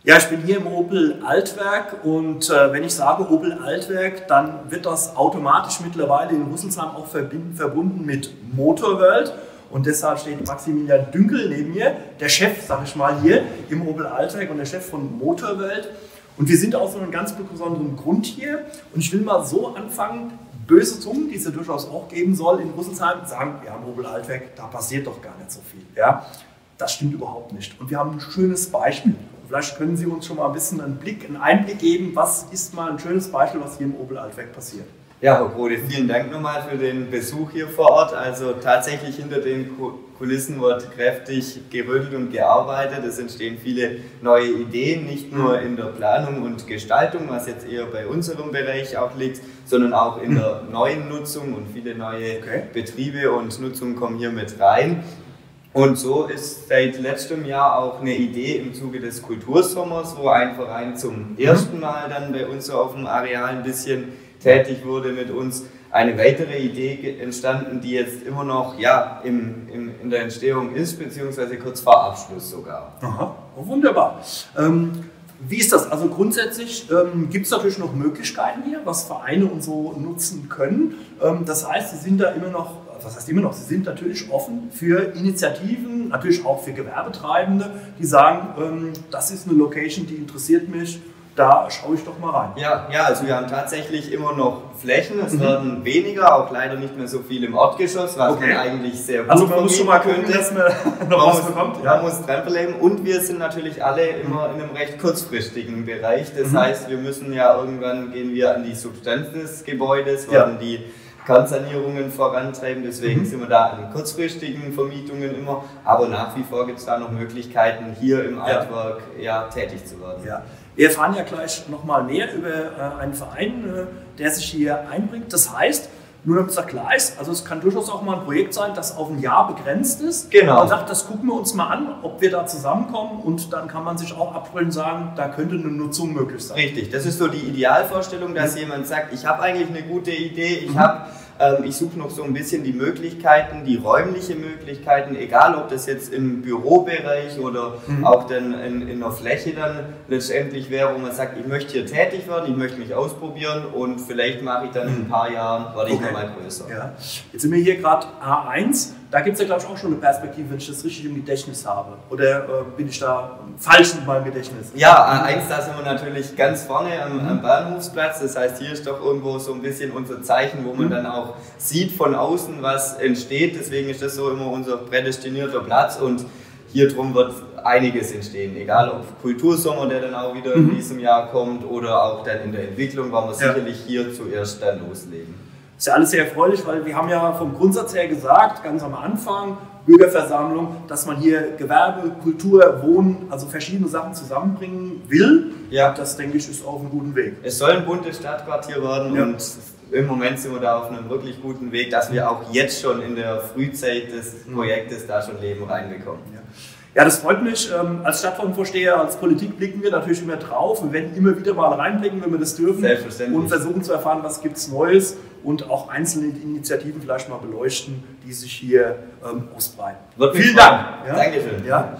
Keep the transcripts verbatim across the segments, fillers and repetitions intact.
Ja, ich bin hier im Opel Altwerk und äh, wenn ich sage Opel Altwerk, dann wird das automatisch mittlerweile in Rüsselsheim auch verbunden mit Motorworld. Und deshalb steht Maximilian Dünkel neben mir, der Chef, sag ich mal, hier im Opel Altwerk und der Chef von Motorworld. Und wir sind aus einem ganz besonderen Grund hier. Und ich will mal so anfangen, böse Zungen, die es ja durchaus auch geben soll in Rüsselsheim, sagen, ja, im Opel Altwerk, da passiert doch gar nicht so viel. Ja? Das stimmt überhaupt nicht. Und wir haben ein schönes Beispiel. Vielleicht können Sie uns schon mal ein bisschen einen Blick, einen Einblick geben, was ist mal ein schönes Beispiel, was hier im Opel Altwerk passiert. Ja, Herr Grode, vielen Dank nochmal für den Besuch hier vor Ort. Also tatsächlich hinter den Kulissen wird kräftig gerödelt und gearbeitet. Es entstehen viele neue Ideen, nicht nur in der Planung und Gestaltung, was jetzt eher bei unserem Bereich auch liegt, sondern auch in der neuen Nutzung und viele neue okay. Betriebe und Nutzungen kommen hier mit rein. Und so ist seit letztem Jahr auch eine Idee im Zuge des Kultursommers, wo ein Verein zum ersten Mal dann bei uns so auf dem Areal ein bisschen tätig wurde mit uns, eine weitere Idee entstanden, die jetzt immer noch ja, im, im, in der Entstehung ist, beziehungsweise kurz vor Abschluss sogar. Aha, wunderbar. Ähm, wie ist das? Also grundsätzlich ähm, gibt es natürlich noch Möglichkeiten hier, was Vereine und so nutzen können. Ähm, das heißt, sie sind da immer noch, was heißt immer noch, sie sind natürlich offen für Initiativen, natürlich auch für Gewerbetreibende, die sagen, ähm, das ist eine Location, die interessiert mich. Da schaue ich doch mal rein. Ja, ja, also wir haben tatsächlich immer noch Flächen, es mhm. werden weniger, auch leider nicht mehr so viel im Erdgeschoss, was okay. man eigentlich sehr gut Also man muss schon mal gucken, könnte. dass man noch man was muss, bekommt. Ja. Man muss dranbleiben und wir sind natürlich alle immer in einem recht kurzfristigen Bereich, das mhm. heißt, wir müssen ja irgendwann gehen wir an die Substanz des Gebäudes, werden ja. die Kernsanierungen vorantreiben, deswegen mhm. sind wir da an kurzfristigen Vermietungen immer, aber nach wie vor gibt es da noch Möglichkeiten, hier im Altwerk ja. Ja, tätig zu werden. Ja. Wir erfahren ja gleich nochmal mehr über äh, einen Verein, äh, der sich hier einbringt. Das heißt, nur damit es da klar ist, also es kann durchaus auch mal ein Projekt sein, das auf ein Jahr begrenzt ist. Genau. Man sagt, das gucken wir uns mal an, ob wir da zusammenkommen und dann kann man sich auch absprechen und sagen, da könnte eine Nutzung möglich sein. Richtig, das ist so die Idealvorstellung, dass mhm. jemand sagt, ich habe eigentlich eine gute Idee, ich mhm. habe Ähm, ich suche noch so ein bisschen die Möglichkeiten, die räumliche Möglichkeiten, egal ob das jetzt im Bürobereich oder mhm. auch dann in, in der Fläche dann letztendlich wäre, wo man sagt, ich möchte hier tätig werden, ich möchte mich ausprobieren und vielleicht mache ich dann in ein paar Jahren, werde ich okay. nochmal größer. Ja. Jetzt sind wir hier gerade A eins. Da gibt es ja, glaube ich, auch schon eine Perspektive, wenn ich das richtig im Gedächtnis habe. Oder äh, bin ich da falsch mit meinem Gedächtnis? Ja, A eins, da sind wir natürlich ganz vorne am, am Bahnhofsplatz. Das heißt, hier ist doch irgendwo so ein bisschen unser Zeichen, wo man mhm. dann auch sieht von außen, was entsteht. Deswegen ist das so immer unser prädestinierter Platz. Und hier drum wird einiges entstehen. Egal ob Kultursommer, der dann auch wieder mhm. in diesem Jahr kommt, oder auch dann in der Entwicklung, werden wir ja. sicherlich hier zuerst dann loslegen. Das ist ja alles sehr erfreulich, weil wir haben ja vom Grundsatz her gesagt, ganz am Anfang, Bürgerversammlung, dass man hier Gewerbe, Kultur, Wohnen, also verschiedene Sachen zusammenbringen will. Ja. Das, denke ich, ist auf einem guten Weg. Es soll ein buntes Stadtquartier werden ja. und im Moment sind wir da auf einem wirklich guten Weg, dass wir auch jetzt schon in der Frühzeit des Projektes da schon Leben reinbekommen. Ja. Ja, das freut mich. Als Stadtverordnetenvorsteher, als Politik blicken wir natürlich immer drauf. Wir werden immer wieder mal reinblicken, wenn wir das dürfen. Selbstverständlich. Und versuchen zu erfahren, was gibt es Neues und auch einzelne Initiativen vielleicht mal beleuchten, die sich hier ähm, ausbreiten. Wird Vielen Dank. Ja? Dankeschön. Ja.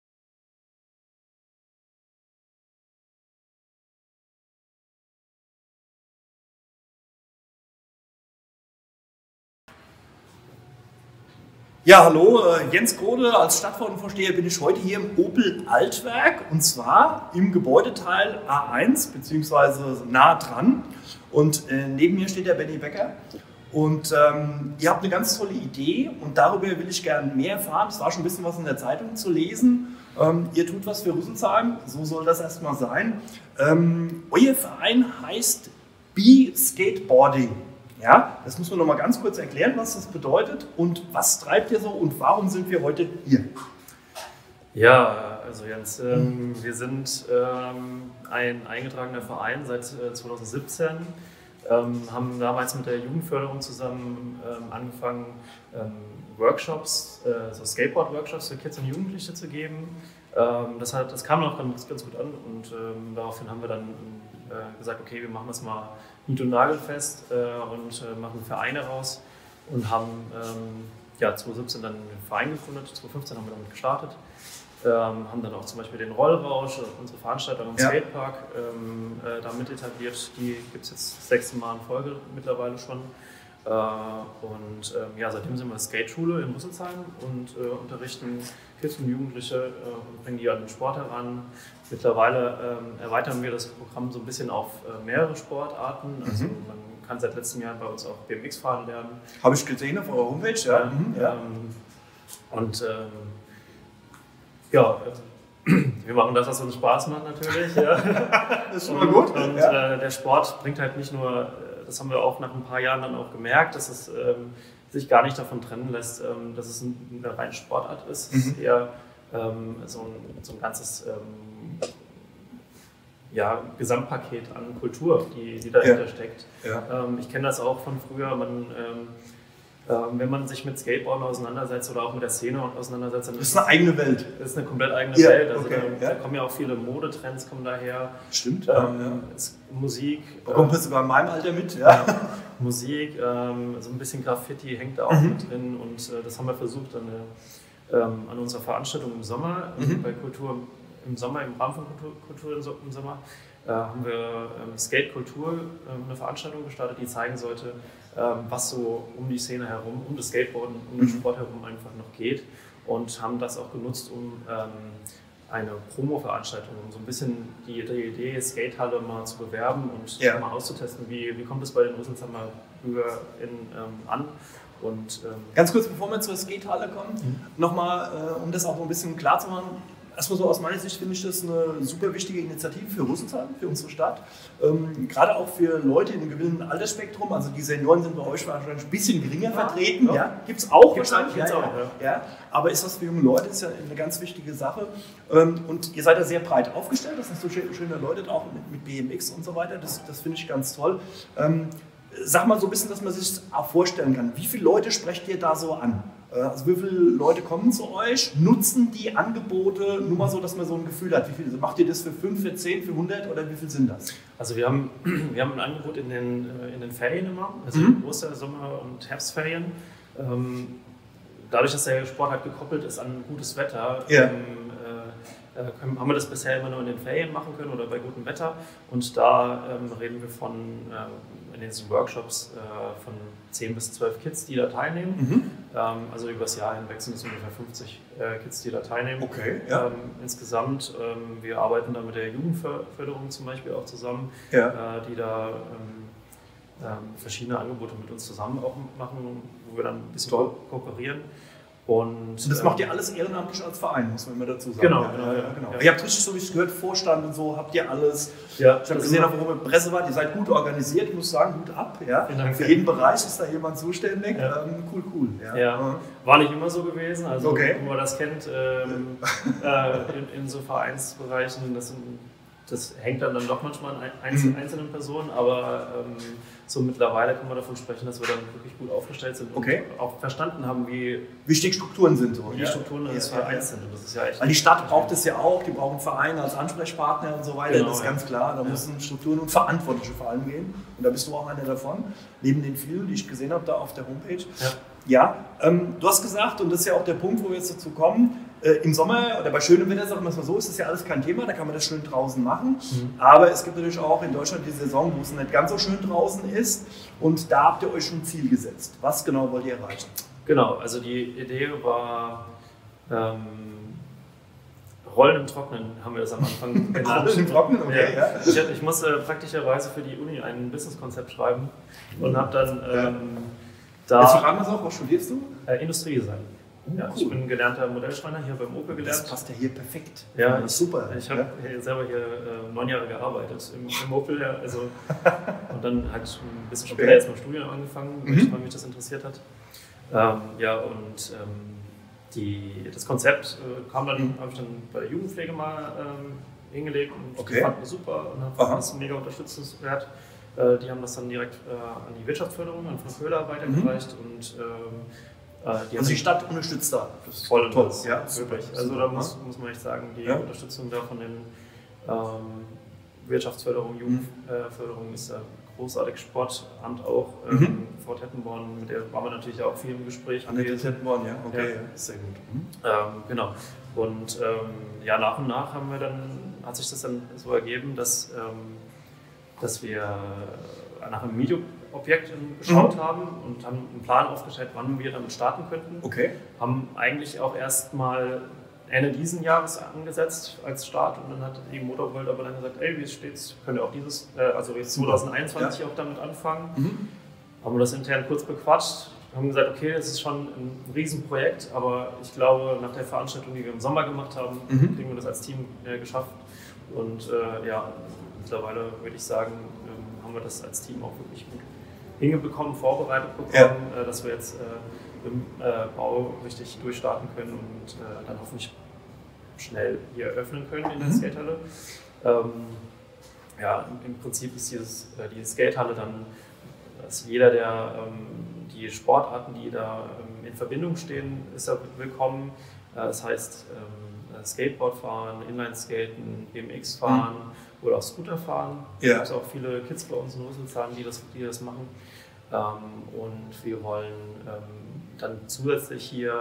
Ja, hallo, Jens Grode, als Stadtverordnetenvorsteher bin ich heute hier im Opel Altwerk und zwar im Gebäudeteil A eins, beziehungsweise nah dran. Und äh, neben mir steht der Benny Becker und ähm, ihr habt eine ganz tolle Idee und darüber will ich gerne mehr erfahren. Es war schon ein bisschen was in der Zeitung zu lesen. Ähm, ihr tut was für Rüsselsheim, so soll das erstmal sein. Ähm, euer Verein heißt B-Skateboarding. Ja, das muss man noch mal ganz kurz erklären, was das bedeutet und was treibt ihr so und warum sind wir heute hier? Ja, also Jens, ähm, wir sind ähm, ein eingetragener Verein seit äh, zweitausendsiebzehn, ähm, haben damals mit der Jugendförderung zusammen ähm, angefangen, ähm, Workshops, äh, so Skateboard-Workshops für Kids und Jugendliche zu geben. Ähm, das, hat, das kam noch ganz, ganz gut an und ähm, daraufhin haben wir dann äh, gesagt, okay, wir machen das mal nied- und nagelfest äh, und äh, machen Vereine raus und haben ähm, ja, zweitausendsiebzehn dann einen Verein gegründet, zweitausendfünfzehn haben wir damit gestartet Ähm, haben dann auch zum Beispiel den Rollrausch, unsere Veranstaltung im ja. Skatepark, ähm, äh, damit etabliert. Die gibt es jetzt das sechste Mal in Folge mittlerweile schon. Äh, und ähm, ja, seitdem sind wir Skateschule in Rüsselsheim und äh, unterrichten Kids und Jugendliche äh, und bringen die an den Sport heran. Mittlerweile ähm, erweitern wir das Programm so ein bisschen auf äh, mehrere Sportarten. Also mhm. man kann seit letztem Jahr bei uns auch B M X fahren lernen. Habe ich gesehen auf eurer Homepage, ja. Mhm, ja. Ähm, und ähm, ja, wir machen das, was uns Spaß macht natürlich. Ja. Das ist schon mal gut. Und, und ja. äh, der Sport bringt halt nicht nur, das haben wir auch nach ein paar Jahren dann auch gemerkt, dass es ähm, sich gar nicht davon trennen lässt, ähm, dass es ein, eine reine Sportart ist. Mhm. Es ist eher ähm, so, ein, so ein ganzes ähm, ja, Gesamtpaket an Kultur, die, die dahinter ja. steckt. Ja. Ähm, ich kenne das auch von früher. Man, ähm, Ähm, wenn man sich mit Skateboarden auseinandersetzt oder auch mit der Szene auseinandersetzt, dann das ist eine eigene Welt. Das ist eine komplett eigene ja, Welt. Also okay, da, ja. da kommen ja auch viele Modetrends kommen daher. Stimmt. Ähm, ja. es, Musik. Da kommt das sogar in meinem Alter mit. Ja. Ja. Musik, ähm, so ein bisschen Graffiti hängt da auch mhm. mit drin und äh, das haben wir versucht an, der, ähm, an unserer Veranstaltung im Sommer, mhm. bei Kultur im Sommer, im Rahmen von Kultur, Kultur im Sommer, äh, haben wir ähm, Skate Kultur, äh, eine Veranstaltung gestartet, die zeigen sollte, ähm, was so um die Szene herum, um das Skateboarden, um den Sport herum einfach noch geht und haben das auch genutzt, um ähm, eine Promo-Veranstaltung, um so ein bisschen die, die Idee, Skatehalle mal zu bewerben und ja. mal auszutesten, wie, wie kommt es bei den Rüsselsheimer BürgerInnen ähm, an. Und, ähm, ganz kurz, bevor wir zur Skatehalle kommen, mhm. nochmal, äh, um das auch so ein bisschen klar zu machen. Erstmal so aus meiner Sicht finde ich das eine super wichtige Initiative für Rüsselsheim, für unsere Stadt. Ähm, gerade auch für Leute in einem gewissen Altersspektrum, also die Senioren sind bei euch wahrscheinlich ein bisschen geringer ja, vertreten. Ja. Ja. Gibt es auch Gibt's wahrscheinlich. Gibt's ja, auch, ja. Ja. Aber ist das für junge Leute ist ja eine ganz wichtige Sache. Ähm, und ihr seid da sehr breit aufgestellt, das sind so schöne Leute auch mit, mit B M X und so weiter, das, das finde ich ganz toll. Ähm, sag mal so ein bisschen, dass man sich auch vorstellen kann, wie viele Leute sprecht ihr da so an? Also wie viele Leute kommen zu euch, nutzen die Angebote, nur mal so, dass man so ein Gefühl hat, wie viele, macht ihr das für fünf, für zehn, für hundert oder wie viel sind das? Also wir haben, wir haben ein Angebot in den, in den Ferien immer, also mhm. Oster-, Sommer- und Herbstferien. Dadurch, dass der Sport halt gekoppelt ist an gutes Wetter, ja. äh, können, haben wir das bisher immer nur in den Ferien machen können oder bei gutem Wetter. Und da ähm, reden wir von äh, in diesen Workshops äh, von zehn bis zwölf Kids, die da teilnehmen. Mhm. Ähm, also über das Jahr hinweg sind es ungefähr fünfzig äh, Kids, die da teilnehmen. Okay, ja. ähm, insgesamt, ähm, wir arbeiten da mit der Jugendförderung zum Beispiel auch zusammen, ja. äh, die da ähm, ähm, verschiedene Angebote mit uns zusammen auch machen, wo wir dann ein bisschen ko kooperieren. Und, und das ähm, macht ihr alles ehrenamtlich als Verein, muss man immer dazu sagen. Genau, ja, genau, ja, ja, genau. Ja. Ihr habt richtig, so wie ich es gehört, Vorstand und so, habt ihr alles. Ja, ich habe gesehen, auch warum ihr Presse wart, ihr seid gut organisiert, ich muss sagen, gut ab. Ja. Dank, Für jeden Bereich ist da jemand zuständig. Ja. Ähm, cool, cool. Ja. Ja. War nicht immer so gewesen, also okay. wo man das kennt, ähm, äh, in, in so Vereinsbereichen, das, sind, das hängt dann, dann doch manchmal an einzelnen, mhm. einzelnen Personen, aber ähm, so mittlerweile kann man davon sprechen, dass wir dann wirklich gut aufgestellt sind okay. und auch verstanden haben, wie wichtig Strukturen sind. So. Wie die Strukturen ja, des ja, Vereins ja. sind. Und das ist ja echt. Weil die Stadt braucht es ja auch, die brauchen Vereine als Ansprechpartner und so weiter, genau, das ist ja. ganz klar. Da ja. müssen Strukturen und Verantwortliche vor allem gehen. Und da bist du auch einer davon, neben den vielen, die ich gesehen habe da auf der Homepage. Ja, ja ähm, du hast gesagt, und das ist ja auch der Punkt, wo wir jetzt dazu kommen, äh, im Sommer oder bei schönem Wetter, sagen wir es mal so, ist das ja alles kein Thema, da kann man das schön draußen machen. Mhm. Aber es gibt natürlich auch in Deutschland die Saison, wo es nicht ganz so schön draußen ist. Und da habt ihr euch schon ein Ziel gesetzt. Was genau wollt ihr erreichen? Genau, also die Idee war, ähm, Rollen im Trocknen haben wir das am Anfang genannt. Rollen im Trocknen, okay, ja. ja. Ich, ich musste praktischerweise für die Uni ein Businesskonzept schreiben und habe dann ähm, da... Jetzt fragen wir uns auch, was studierst du? Äh, Industriedesign. Ja, cool. Ich bin gelernter Modellschreiner hier beim Opel gelernt. Das passt ja hier perfekt. Ja, das ist super. Ich habe ja. selber hier äh, neun Jahre gearbeitet im, im Opel. Ja, also, und dann halt ein bisschen später jetzt beim Studium angefangen, mhm. weil mich das interessiert hat. Ähm, ja, und ähm, die, das Konzept äh, kam dann, mhm. habe ich dann bei der Jugendpflege mal ähm, hingelegt und okay. die fanden das super und fanden das mega unterstützenswert. Äh, die haben das dann direkt äh, an die Wirtschaftsförderung, an Frank Köhler weitergereicht mhm. und ähm, Die also die Stadt unterstützt da. Das ist voll toll. Das, ja, wirklich. Also da muss, muss man echt sagen, die ja. Unterstützung da von den ähm, Wirtschaftsförderung, Jugendförderung ist da großartiges Sportamt auch, ähm, mhm. Frau Tettenborn, mit der waren wir natürlich auch viel im Gespräch. Annette Tettenborn, ja, okay, ja. Ja. Sehr gut. Mhm. Ähm, genau. Und ähm, ja, nach und nach haben wir dann, hat sich das dann so ergeben, dass, ähm, dass wir nach einem Mietobjekt geschaut mhm. haben und haben einen Plan aufgestellt, wann wir damit starten könnten. Okay. Haben eigentlich auch erst mal Ende diesen Jahres angesetzt als Start und dann hat die Motorworld aber dann gesagt, ey, wie es steht, könnt ihr auch dieses, äh, also jetzt zwanzig einundzwanzig ja. auch damit anfangen. Mhm. Haben wir das intern kurz bequatscht, haben gesagt, okay, das ist schon ein Riesenprojekt, aber ich glaube, nach der Veranstaltung, die wir im Sommer gemacht haben, mhm. kriegen wir das als Team äh, geschafft. Und äh, ja, mittlerweile würde ich sagen, ähm, haben wir das als Team auch wirklich gut hingebekommen, vorbereitet bekommen, ja. äh, dass wir jetzt äh, im äh, Bau richtig durchstarten können und äh, dann hoffentlich schnell hier öffnen können in der mhm. Skatehalle. Ähm, ja, im Prinzip ist dieses, äh, die Skatehalle dann, dass jeder, der ähm, die Sportarten, die da ähm, in Verbindung stehen, ist da willkommen. Äh, das heißt, ähm, Skateboard fahren, Inline-Skaten, B M X fahren mhm. oder auch Scooter fahren. Ja. Es gibt auch viele Kids bei uns in Rüsselsheim, die das, die das machen. Ähm, und wir wollen ähm, dann zusätzlich hier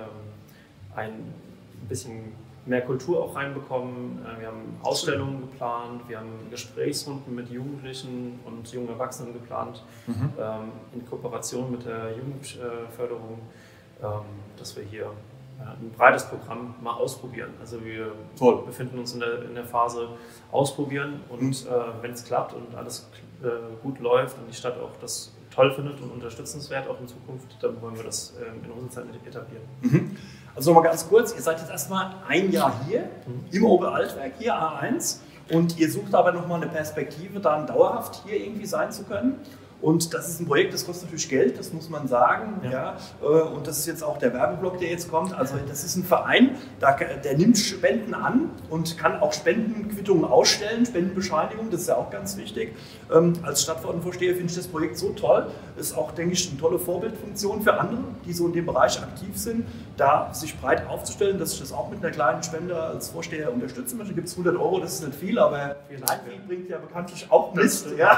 ähm, ein bisschen mehr Kultur auch reinbekommen. Wir haben Ausstellungen geplant, wir haben Gesprächsrunden mit Jugendlichen und jungen Erwachsenen geplant, mhm. ähm, in Kooperation mit der Jugendförderung, ähm, dass wir hier äh, ein breites Programm mal ausprobieren. Also wir Toll. befinden uns in der, in der Phase ausprobieren und mhm. äh, wenn es klappt und alles äh, gut läuft und die Stadt auch das toll findet und unterstützenswert auch in Zukunft, dann wollen wir das äh, in Rüsselsheim etablieren. Mhm. Also nochmal ganz kurz, ihr seid jetzt erstmal ein Jahr hier mhm. im Oberaltwerk, hier A eins, und ihr sucht aber nochmal eine Perspektive, dann dauerhaft hier irgendwie sein zu können. Und das ist ein Projekt, das kostet natürlich Geld, das muss man sagen. Ja. Ja. Und das ist jetzt auch der Werbeblock, der jetzt kommt. Also das ist ein Verein, der nimmt Spenden an und kann auch Spendenquittungen ausstellen, Spendenbescheinigung, das ist ja auch ganz wichtig. Als Stadtverordnetenvorsteher finde ich das Projekt so toll. Das ist auch, denke ich, eine tolle Vorbildfunktion für andere, die so in dem Bereich aktiv sind, da sich breit aufzustellen, dass ich das auch mit einer kleinen Spende als Vorsteher unterstützen möchte. Da gibt es hundert Euro, das ist nicht viel, aber Kleinvieh bringt ja bekanntlich auch Mist. Ja.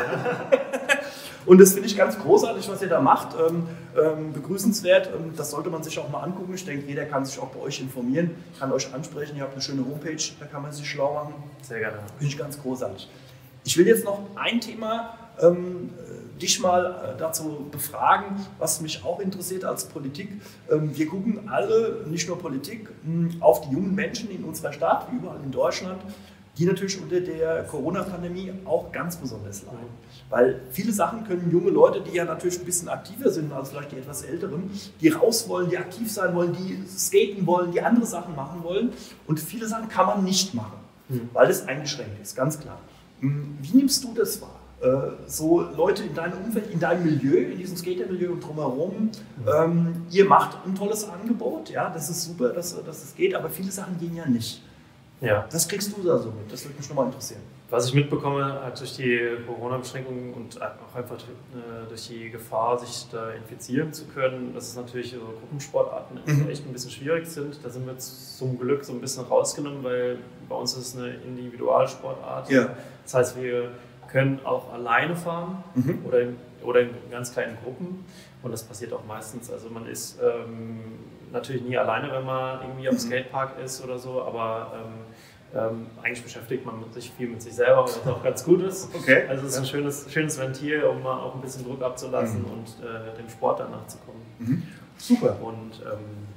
Und das finde ich ganz großartig, was ihr da macht, ähm, ähm, begrüßenswert. Ähm, das sollte man sich auch mal angucken. Ich denke, jeder kann sich auch bei euch informieren, kann euch ansprechen. Ihr habt eine schöne Homepage, da kann man sich schlau machen. Sehr gerne. Finde ich ganz großartig. Ich will jetzt noch ein Thema ähm, dich mal äh, dazu befragen, was mich auch interessiert als Politik. Ähm, wir gucken alle, nicht nur Politik, mh, auf die jungen Menschen in unserer Stadt, wie überall in Deutschland, die natürlich unter der Corona-Pandemie auch ganz besonders leiden. Weil viele Sachen können junge Leute, die ja natürlich ein bisschen aktiver sind als vielleicht die etwas Älteren, die raus wollen, die aktiv sein wollen, die skaten wollen, die andere Sachen machen wollen. Und viele Sachen kann man nicht machen, mhm. weil das eingeschränkt ist, ganz klar. Wie nimmst du das wahr? So Leute in deinem Umfeld, in deinem Milieu, in diesem Skater-Milieu und drumherum, mhm. ähm, ihr macht ein tolles Angebot, ja, das ist super, dass, dass es geht, aber viele Sachen gehen ja nicht. Ja. Was kriegst du da so mit? Das würde mich nochmal interessieren. Was ich mitbekomme, halt durch die Corona-Beschränkungen und auch einfach äh, durch die Gefahr, sich da infizieren zu können, dass es natürlich so Gruppensportarten mhm. echt ein bisschen schwierig sind. Da sind wir zum Glück so ein bisschen rausgenommen, weil bei uns ist es eine Individualsportart. Ja. Das heißt, wir können auch alleine fahren mhm. oder, in, oder in ganz kleinen Gruppen. Und das passiert auch meistens. Also man ist ähm, natürlich nie alleine, wenn man irgendwie am Skatepark ist oder so, aber ähm, ähm, eigentlich beschäftigt man sich viel mit sich selber, was auch ganz gut ist. Okay. Also es ist ein schönes, schönes Ventil, um mal auch ein bisschen Druck abzulassen mhm. und äh, dem Sport danach zu kommen. Mhm. Super. Und ähm,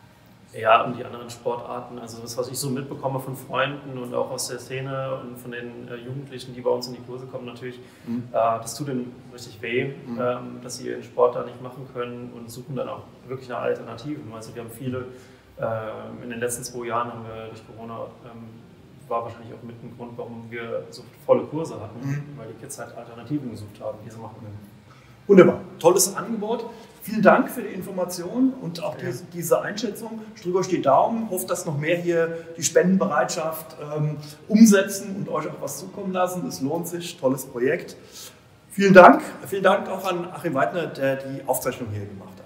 ja, und die anderen Sportarten, also das, was ich so mitbekomme von Freunden und auch aus der Szene und von den äh, Jugendlichen, die bei uns in die Kurse kommen, natürlich, mhm. äh, das tut ihnen richtig weh, mhm. ähm, dass sie ihren Sport da nicht machen können und suchen dann auch wirklich eine Alternative. Also wir haben viele, äh, in den letzten zwei Jahren haben wir durch Corona, ähm, war wahrscheinlich auch mit ein Grund, warum wir so volle Kurse hatten, mhm. weil die Kids halt Alternativen gesucht haben, die sie machen können. Wunderbar, tolles Angebot. Vielen Dank für die Information und auch ja. diese, diese Einschätzung. Ich drücke euch die Daumen, hoffe, dass noch mehr hier die Spendenbereitschaft ähm, umsetzen und euch auch was zukommen lassen. Es lohnt sich, tolles Projekt. Vielen Dank. Vielen Dank auch an Achim Weidner, der die Aufzeichnung hier gemacht hat.